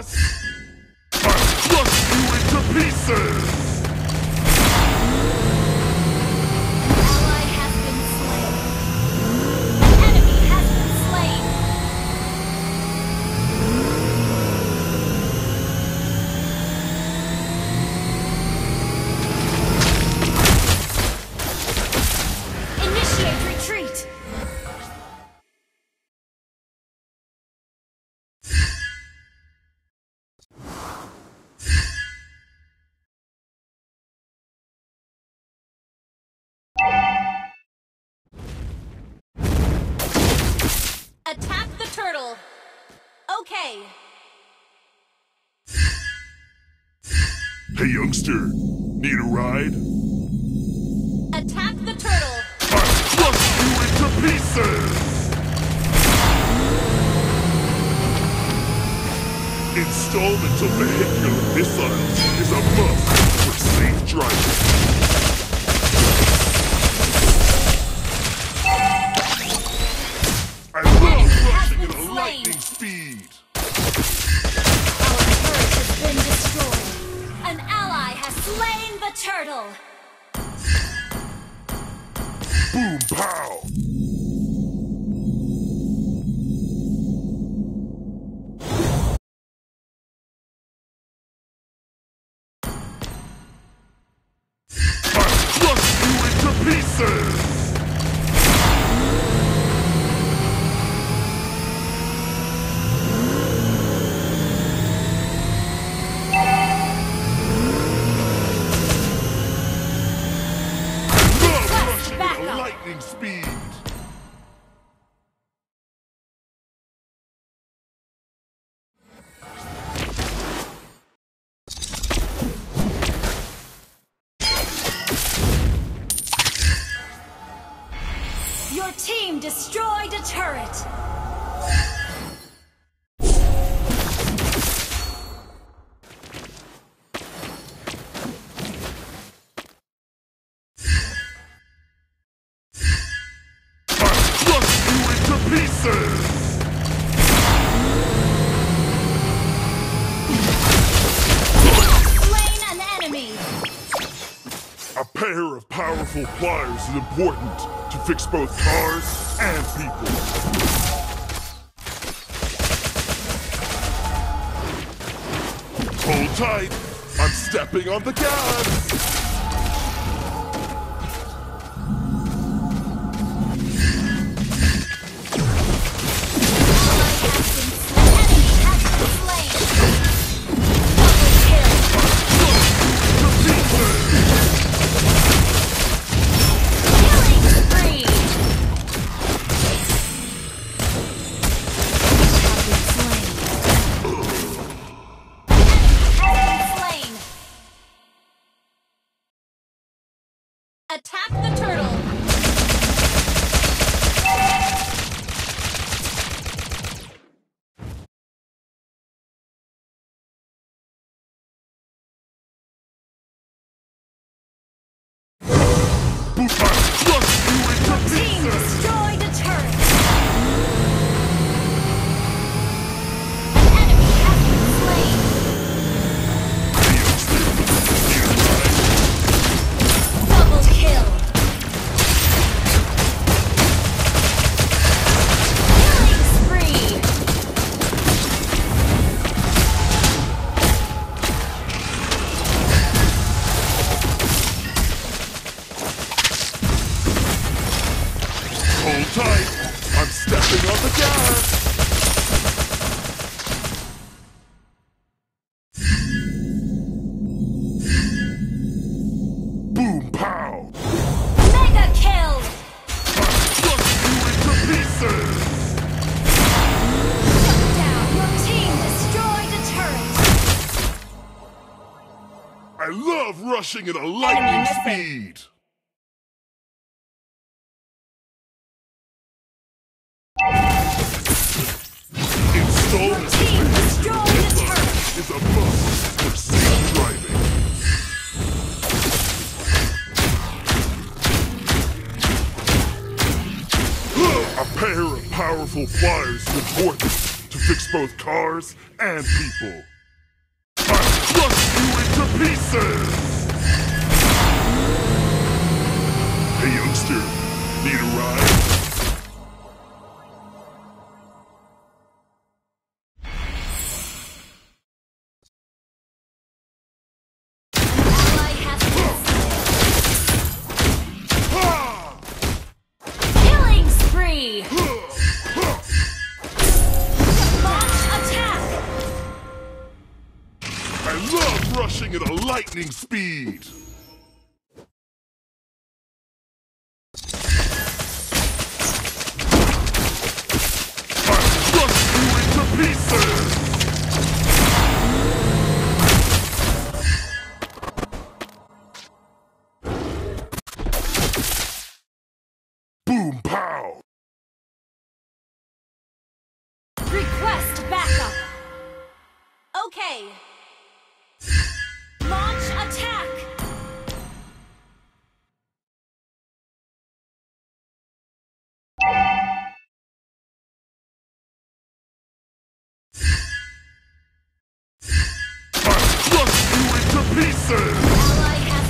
gas! I crush you into pieces! Ally has been slain. Enemy has been slain. Initiate retreat. Attack the turtle. Okay. Hey youngster, need a ride? Attack the turtle. I crush you into pieces! Installment of vehicular missiles is a must for safe driving. I love rushing at a lightning speed! Our turret has been destroyed. An ally has slain the turtle. Boom pow! I crush you into pieces! Lightning speed! Your team destroyed a turret. Pieces! Slain an enemy. A pair of powerful pliers is important to fix both cars and people. Hold tight, I'm stepping on the gas! Attack the turtle! Your team destroyed a turret! Enemy has been slain! Double kill! Killing spree! Hold tight, I'm stepping on the gas! Boom pow! Mega kill! Crush you into pieces! Shut down! Your team destroyed a turret! I love rushing at a lightning speed! Installment Your team destroyed a turret! is a must for safe driving. A pair of powerful flyers is important to fix both cars and people. I crush you into pieces! Hey youngster, need a ride? Killing spree! Launch attack! I love rushing at a lightning speed! I crush you into pieces! Boom pow! Request backup! Okay. Launch attack! I crush you into pieces! Ally has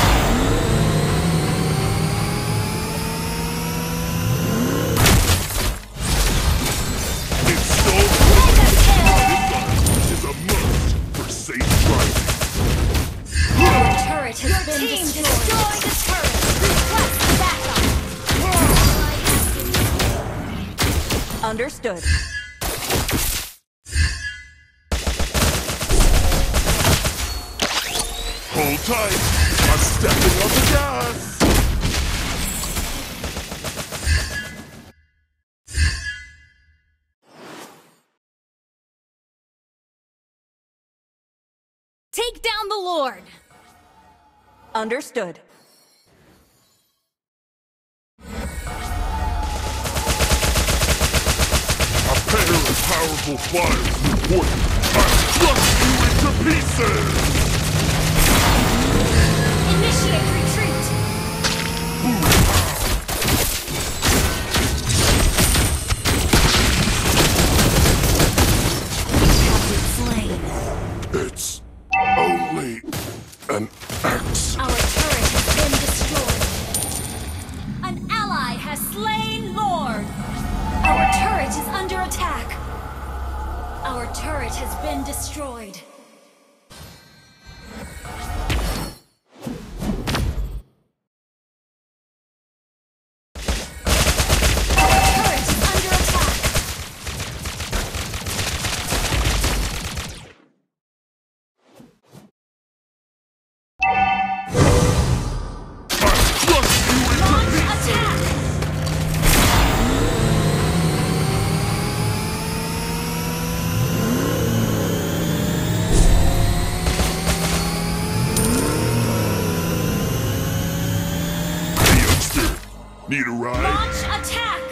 Install been is a must for safe driving. Our turret has been destroyed. Destroy the turret! Request backup! Ally has been Understood. Hold tight! I'm stepping on the gas! Take down the Lord! Understood. A pair of powerful flyers is important. I crush you into pieces! Initiate retreat! Boom pow! You have been slain. It's only an accident. Our turret has been destroyed. An ally has slain Lord. Our turret is under attack. Our turret has been destroyed. Our turret is under attack. I crush you into Launch pieces! attack! Hey youngster, need a ride? Launch attack!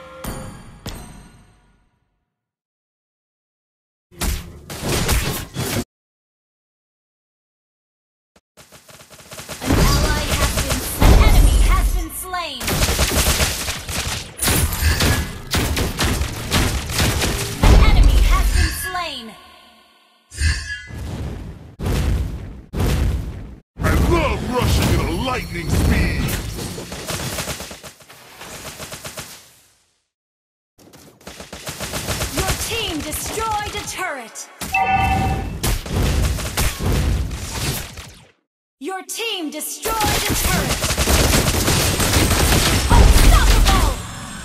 An enemy has been slain. An enemy has been slain. I love rushing at a lightning speed! Your team destroyed a turret. Your team destroyed a turret. Unstoppable!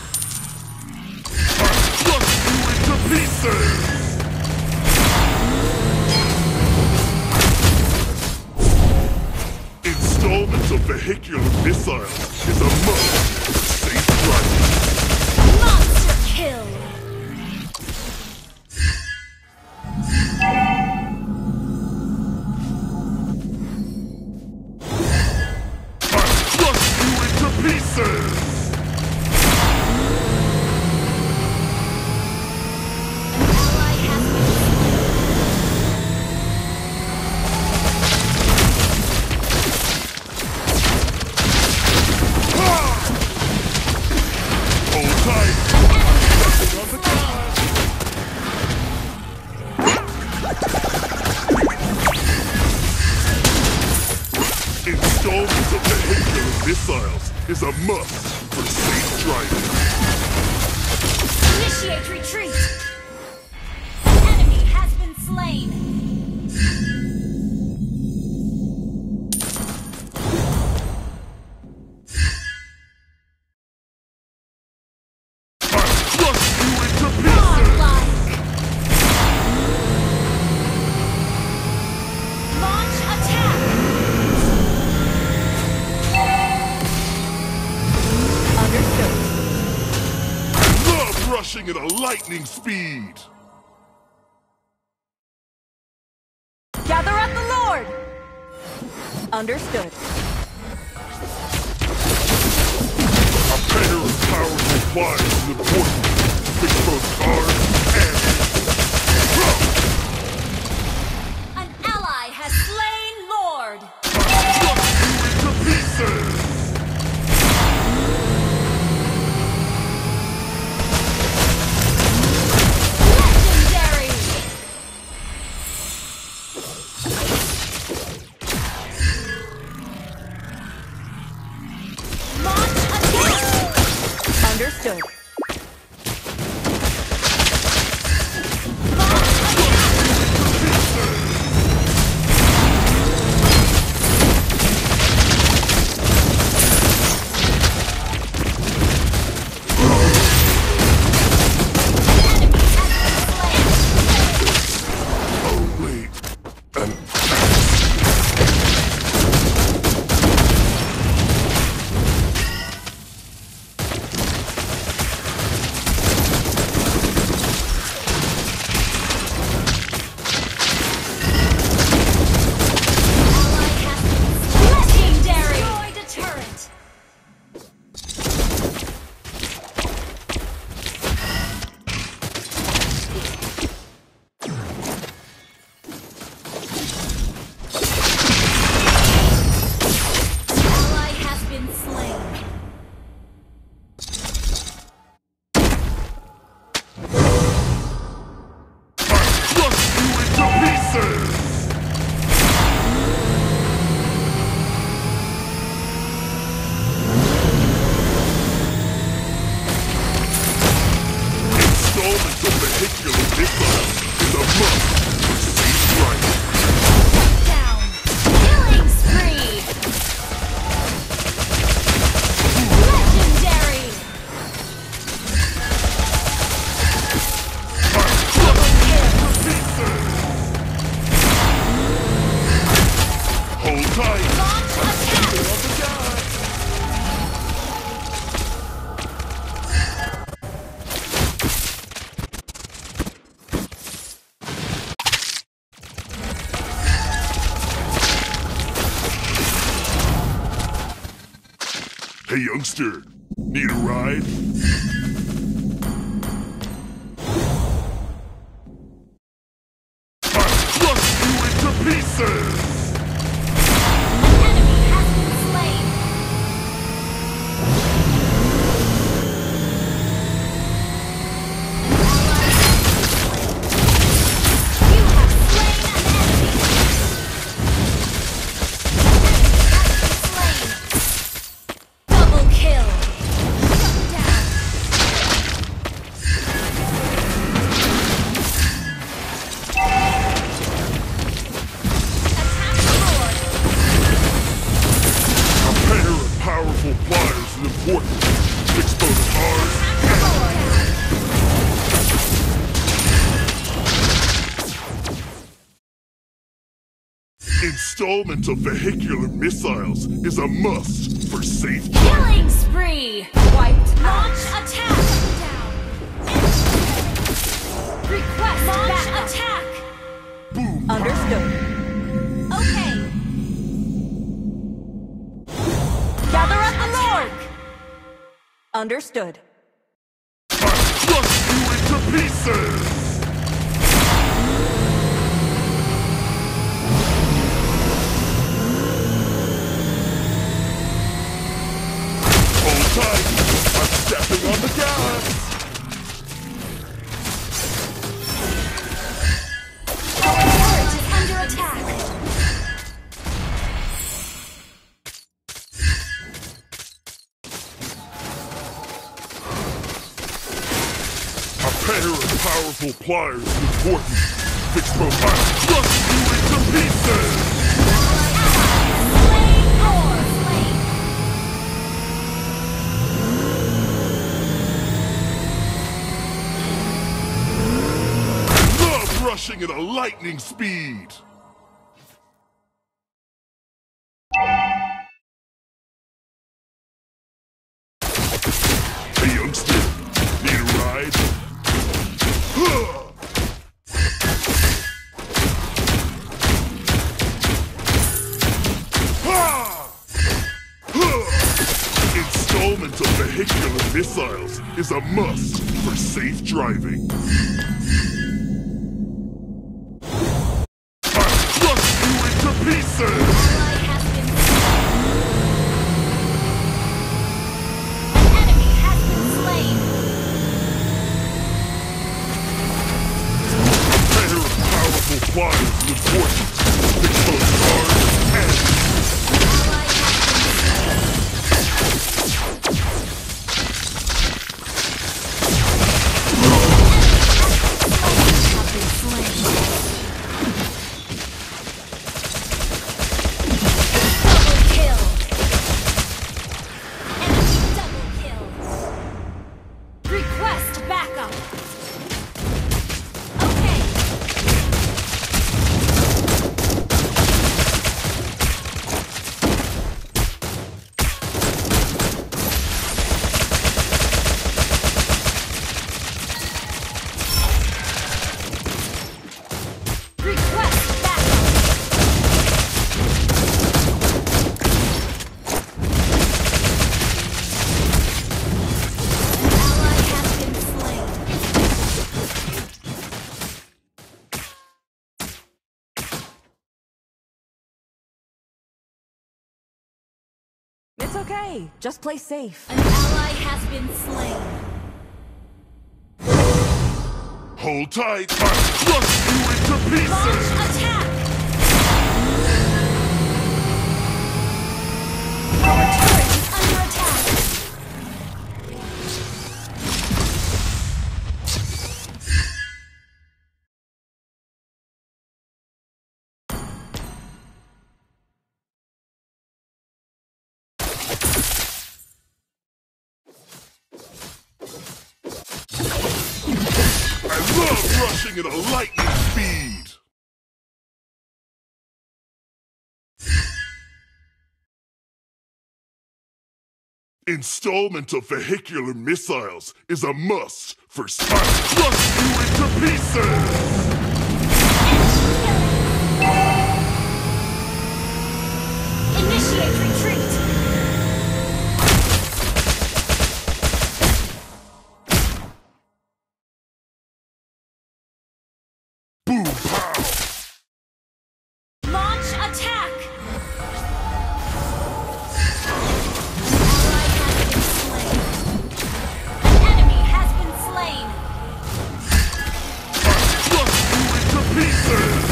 I crush you into pieces! Installments of vehicular missiles is a must for safe driving. Monster kill! I crush you into pieces! An ally has been missiles is a must for safe driving. Initiate retreat! An enemy has been slain! Rushing at a lightning speed! Gather up the Lord! Understood. A pair of powerful pliers is important to fix both cars and... An ally has slain Lord! I'll crush you into pieces! Understood. Hey, youngster, need a ride? I'll crush you into pieces! An enemy has been slain! You have slain an enemy! Double kill! Shut down! Attack the Lord! A pair of powerful pliers is important to fix both cars Attack the Lord! Installment of vehicular missiles is a must for safe driving. Killing spree! Wiped Launch out. attack! Down. Request launch attack! Boom! Understood. Okay. Gather up the Attack. Lord! Understood. I'll crush you into pieces! Hold tight! I'm stepping on the gas! Our turret is under attack. powerful pliers is important. Fix both sides. Crush you into pieces! Rushing at a lightning speed! Hey youngster, need a ride? Installment of vehicular missiles is a must for safe driving. Flyers is important. Fix both cars and... It's okay. Just play safe. An ally has been slain. Hold tight! I'll crush you into pieces! Launch attack! Our turret is under attack. I love rushing at a lightning speed! Installment of vehicular missiles is a must for crush you into pieces! Initiate retreat! Boom pow! Launch attack! An enemy has been slain! Crush you into pieces!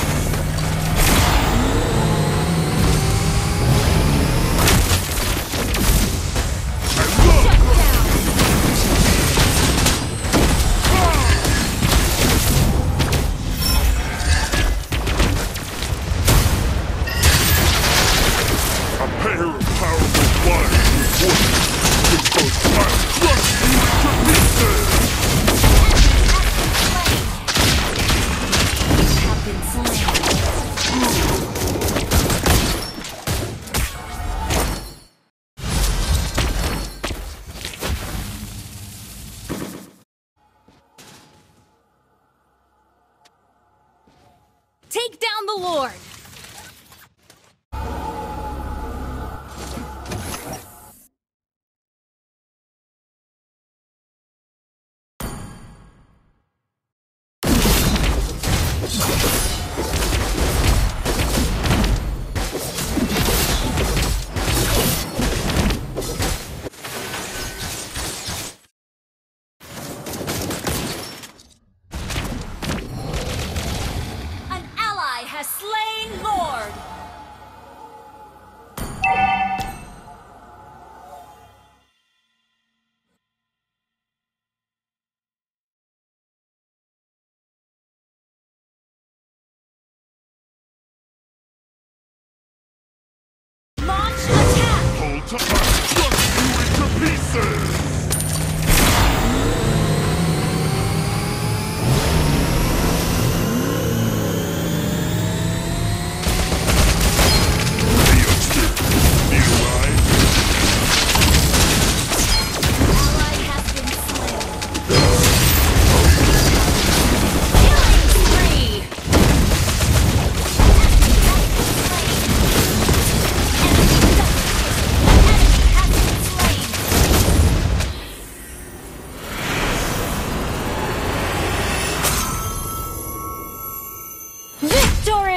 Take down the Lord!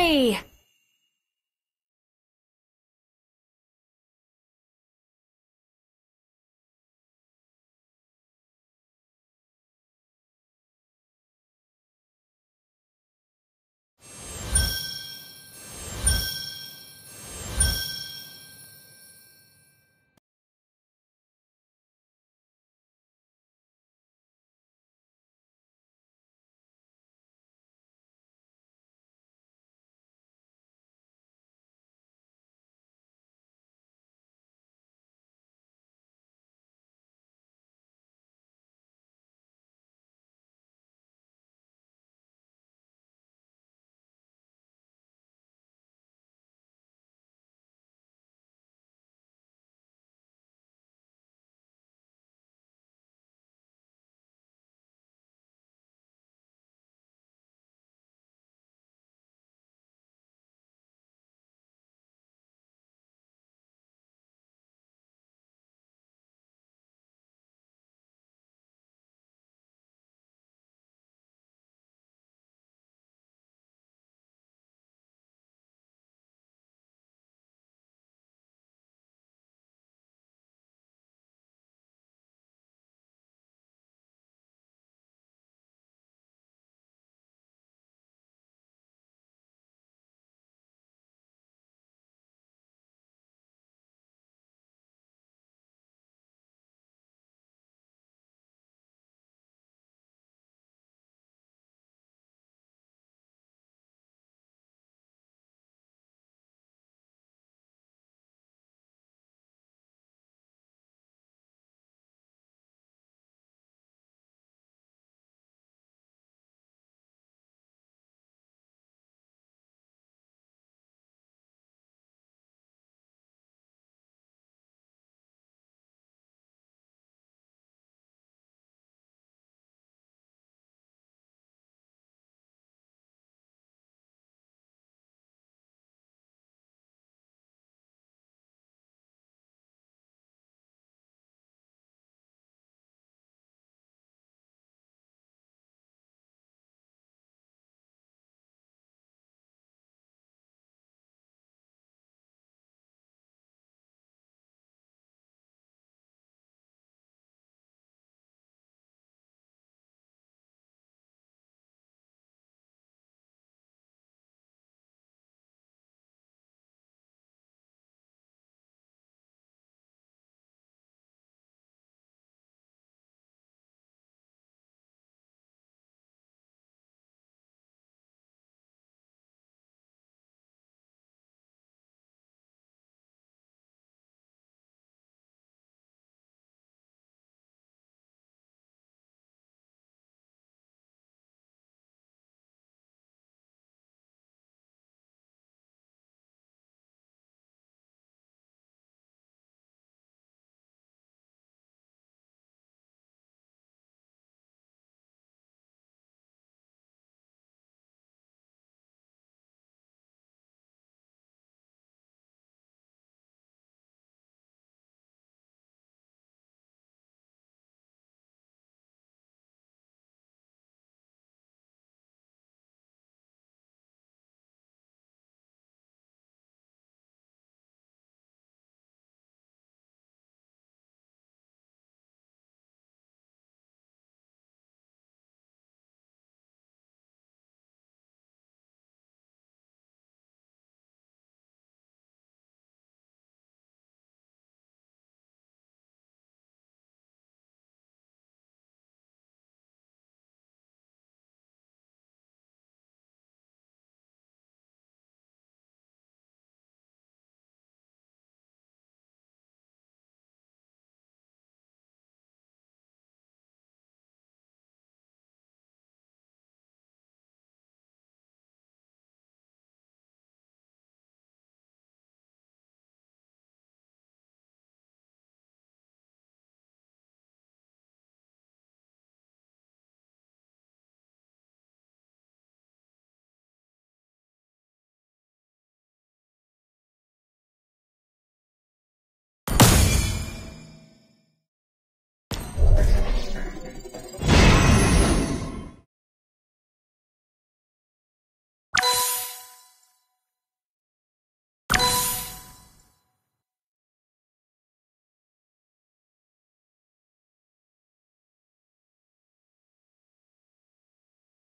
Victory!